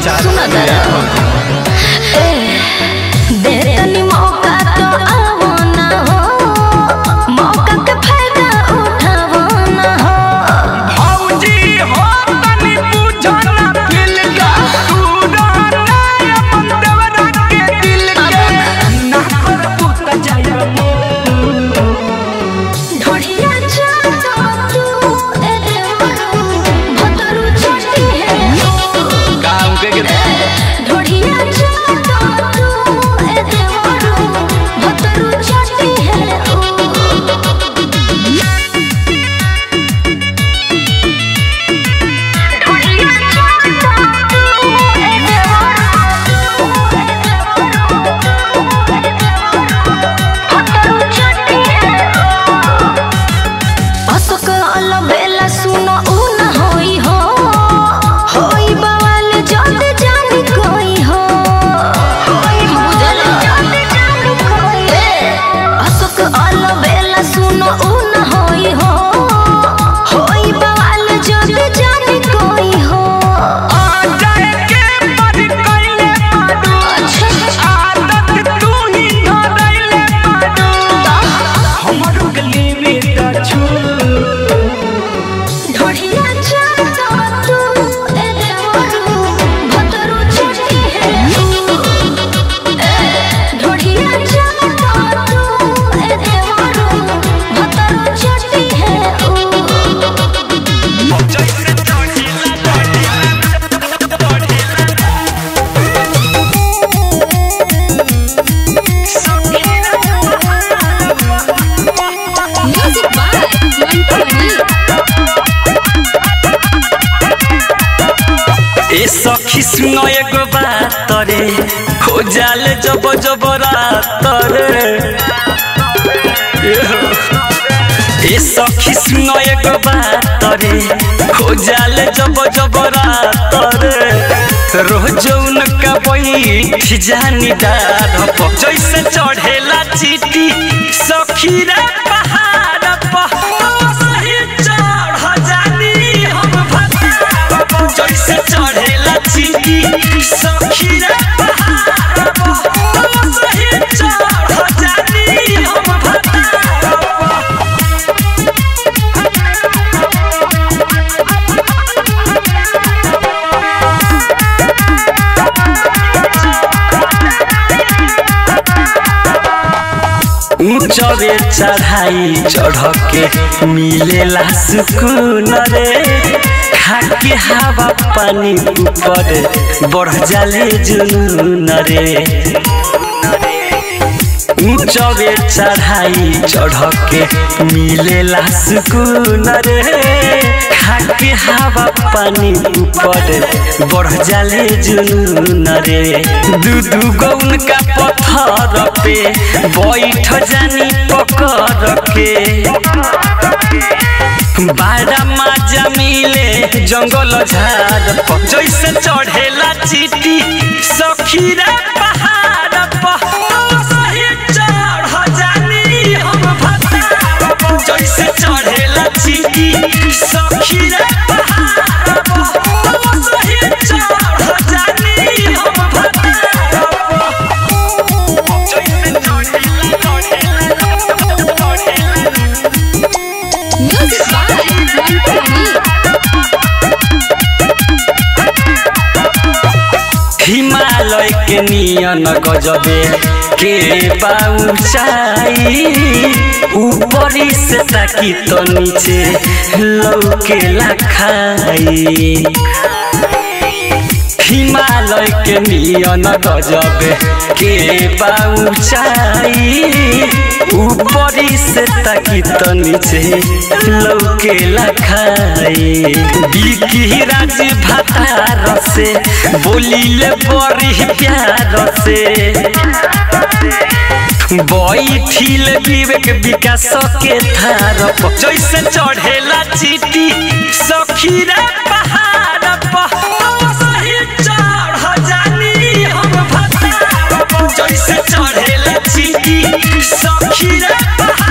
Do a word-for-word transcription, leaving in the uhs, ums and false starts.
विचार सुना दरा ए दे तनी मौका तो आवो ना हो मौका के फायदा उठावो ना हो भौजी हो तनी पूछो ना दिल का तू डरना अपन देवरा के दिल के ना कर तू त जाय ढोड़िया चाचा तू ए देवरू भतरू छोटी है काम के ढोड़िया चाचा तू ए देवरू भतरू छोटी है ढोड़िया चाचा तू ए देवरू भतरू छोटी है असक अलबेला सुनो उ न होई हो होई बवाल जद जानी कोई हो होई बुझल जद जानी कोई असक अलबेला सुनो उ न होई हो होई बवाल जद जानी कोई हो आ जाए के पर कइले पाडू अच्छा आदत तू ही धरैले पाडू हमर गली में त छू ढोड़िया चाचा तू ए देवरू भतरू छोटी है ढोड़िया चाचा तू ए देवरू भतरू छोटी है जैसे चढ़ेला म्यूजिक बाय मंटोनी ए सखी सुनो एगो बात रे हो जाले जब जब रात रे ए सखी सुनो एगो बात रे हो जाले जब जब रात रे रोज उनका बैठ जानी डार पर जैसे चढ़ेला चीटी सखी रे पहाड़ पर सही चढ़ जानी हम भतार पर जैसे चढ़ेला चीटी सखी रे पहाड़ पर सही चढ़ जानी हम भतार पर ऊंचवे चढ़ाई चढ़ के मिलेला सुकून रे खाके हवा पानी ऊपर बढ़ जाले जुनून रे ऊंचवे चढ़ाई चढ़ के मिलेला सुकून रे खाके हवा पानी ऊपर बढ़ जाले जुनून रे दू दू गो उनका पत्थर पे बैठ जानी पकड़ के बारा मजा मिले जंगल झाड़ पर जैसे चढ़ेला चीटी सखी रे पहाड़ पर सही चढ़ जानी हम भतार पर जैसे चढ़ेला चीटी सखी रे पहाड़ पर सही चढ़ जानी हम भतार पर जैसे चढ़ेला म्यूजिक बाय मंटोनी हिमालय के नियन गजबे के पाउचाई ऊपरी से ताकी तो नीचे लौकेला खाई हिमालय के नियन गजबे के पाउचाई ऊपरी से ताकी तो नीचे लौकेला खाई बिकी राज भतार से बोलिले बड़ी प्यार से बैठिल विवेक विकास के थार पर जैसे चढ़ेला चीटी सखी रे पहाड़ पर सही चढ़ जानी हम भतार पर जैसे चढ़ेला चीटी सखी रे पहाड़